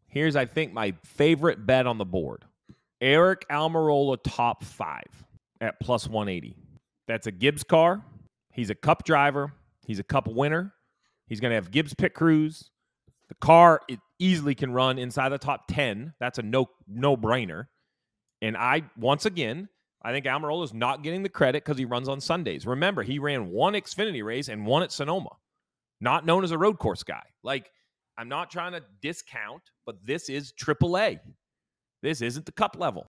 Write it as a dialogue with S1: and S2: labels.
S1: Here's, I think, my favorite bet on the board. Aric Almirola top 5 at plus 180. That's a Gibbs car. He's a Cup driver. He's a Cup winner. He's going to have Gibbs pit crews. The car, it easily can run inside the top 10. That's a no-brainer. And once again, I think Almirola is not getting the credit because he runs on Sundays. Remember, he ran one Xfinity race and one at Sonoma. Not known as a road course guy. Like, I'm not trying to discount, but this is AAA. This isn't the Cup level.